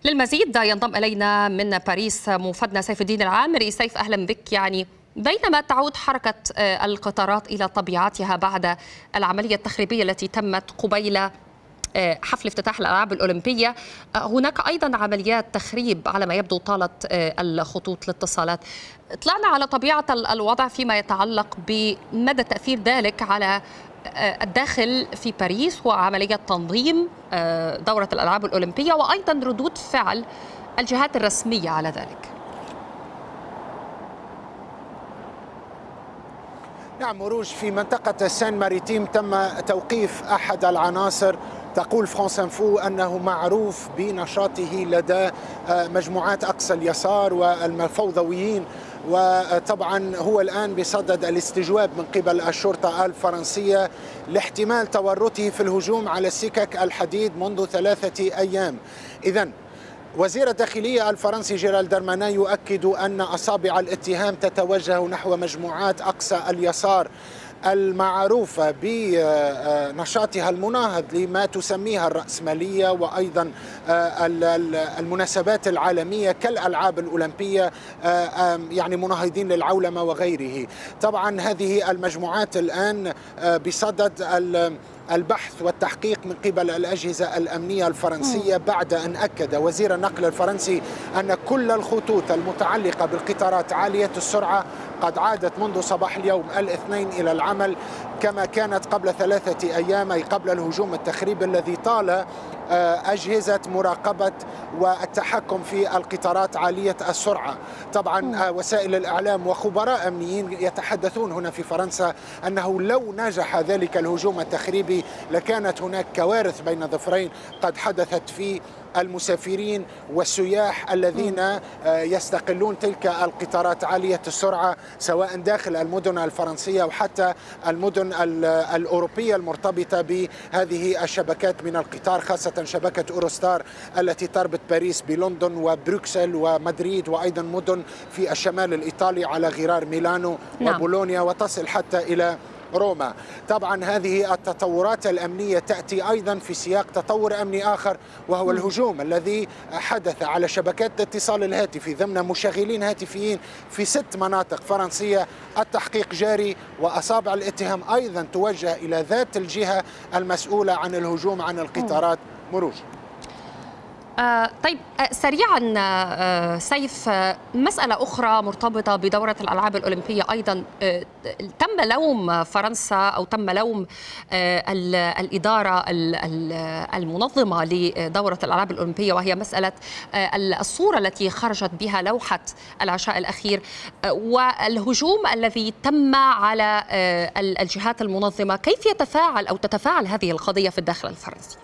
للمزيد ينضم إلينا من باريس موفدنا سيف الدين العامري. سيف، أهلا بك. بينما تعود حركة القطارات إلى طبيعتها بعد العملية التخريبية التي تمت قبيل حفل افتتاح الألعاب الأولمبية، هناك أيضا عمليات تخريب على ما يبدو طالت الخطوط الاتصالات. اطلعنا على طبيعة الوضع فيما يتعلق بمدى تأثير ذلك على الداخل في باريس وعملية تنظيم دورة الألعاب الأولمبية، وأيضا ردود فعل الجهات الرسمية على ذلك. نعم مروج، في منطقة سان ماريتيم تم توقيف أحد العناصر. تقول فرانس انفو أنه معروف بنشاطه لدى مجموعات أقصى اليسار والفوضويين، وطبعا هو الآن بصدد الاستجواب من قبل الشرطة الفرنسية لاحتمال تورطه في الهجوم على سكك الحديد منذ 3 أيام. إذن وزير الداخلية الفرنسي جيرالد دارمانان يؤكد أن أصابع الاتهام تتوجه نحو مجموعات أقصى اليسار المعروفة بنشاطها المناهض لما تسميها الرأسمالية وأيضا المناسبات العالمية كالألعاب الأولمبية، يعني مناهضين للعولمة وغيره. طبعا هذه المجموعات الآن بصدد البحث والتحقيق من قبل الأجهزة الأمنية الفرنسية، بعد أن أكد وزير النقل الفرنسي أن كل الخطوط المتعلقة بالقطارات عالية السرعة قد عادت منذ صباح اليوم الاثنين إلى العمل كما كانت قبل 3 أيام، أي قبل الهجوم التخريبي الذي طال أجهزة مراقبة والتحكم في القطارات عالية السرعة. طبعا وسائل الإعلام وخبراء أمنيين يتحدثون هنا في فرنسا أنه لو نجح ذلك الهجوم التخريبي لكانت هناك كوارث بين ظفرين قد حدثت في المسافرين والسياح الذين يستقلون تلك القطارات عالية السرعة سواء داخل المدن الفرنسية وحتى المدن الأوروبية المرتبطة بهذه الشبكات من القطار، خاصة شبكة أوروستار التي تربط باريس بلندن وبروكسل ومدريد وأيضا مدن في الشمال الإيطالي على غرار ميلانو وبولونيا وتصل حتى إلى روما. طبعا هذه التطورات الأمنية تأتي أيضا في سياق تطور أمني آخر، وهو الهجوم الذي حدث على شبكات الاتصال الهاتفي ضمن مشغلين هاتفيين في 6 مناطق فرنسية. التحقيق جاري وأصابع الاتهام أيضا توجه إلى ذات الجهة المسؤولة عن الهجوم عن القطارات. مروج. طيب سريعا سيف، مسألة أخرى مرتبطة بدورة الألعاب الأولمبية أيضا، تم لوم فرنسا أو تم لوم الإدارة المنظمة لدورة الألعاب الأولمبية، وهي مسألة الصورة التي خرجت بها لوحة العشاء الأخير والهجوم الذي تم على الجهات المنظمة. كيف يتفاعل أو تتفاعل هذه القضية في الداخل الفرنسي؟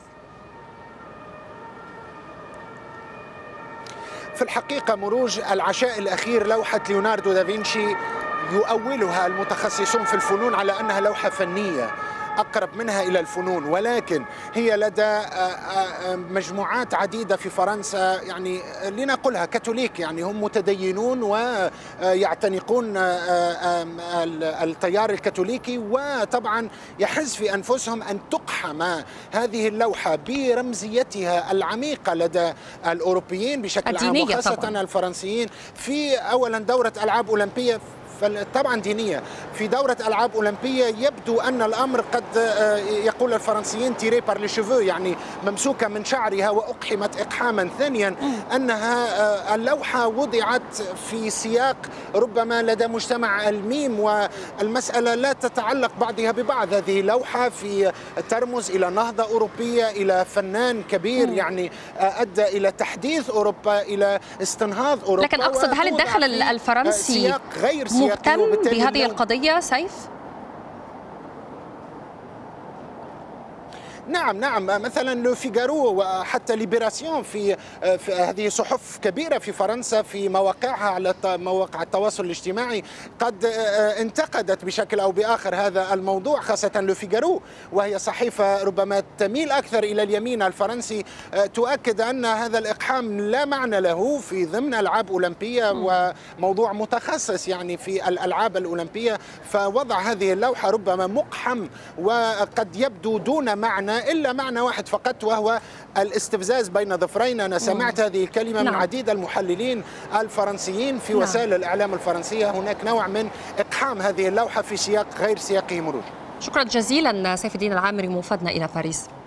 في الحقيقة مروج، العشاء الأخير لوحة ليوناردو دافنشي يؤولها المتخصصون في الفنون على أنها لوحة فنية أقرب منها إلى الفنون، ولكن هي لدى مجموعات عديدة في فرنسا، يعني لنقولها كاثوليك، يعني هم متدينون ويعتنقون التيار الكاثوليكي، وطبعا يحز في أنفسهم أن تقحم هذه اللوحة برمزيتها العميقة لدى الأوروبيين بشكل عام وخاصة الفرنسيين في أولا دورة ألعاب أولمبية طبعا دينية. في دورة ألعاب أولمبية يبدو أن الأمر قد يقول الفرنسيين تيري بار لي شيفو، يعني ممسوكة من شعرها وأقحمت إقحاما. ثانيا أنها اللوحة وضعت في سياق ربما لدى مجتمع الميم، والمسألة لا تتعلق بعضها ببعض. هذه لوحة في ترمز إلى نهضة أوروبية، إلى فنان كبير يعني أدى إلى تحديث أوروبا، إلى استنهاض أوروبا. لكن أقصد، هل الداخل الفرنسي غير مهتم بهذه القضية سيف؟ نعم مثلا لو فيغارو وحتى ليبراسيون في هذه صحف كبيرة في فرنسا في مواقعها على مواقع التواصل الاجتماعي قد انتقدت بشكل أو بآخر هذا الموضوع، خاصة لو فيغارو وهي صحيفة ربما تميل أكثر إلى اليمين الفرنسي، تؤكد أن هذا الإقحام لا معنى له في ضمن ألعاب أولمبية وموضوع متخصص يعني في الألعاب الأولمبية، فوضع هذه اللوحة ربما مقحم وقد يبدو دون معنى لنا إلا معنى واحد فقط، وهو الاستفزاز بين ظفرين. أنا سمعت هذه الكلمة من عديد المحللين الفرنسيين في وسائل الإعلام الفرنسية. هناك نوع من إقحام هذه اللوحة في سياق غير سياقه مرور. شكرا جزيلا سيف الدين العامري، موفدنا إلى باريس.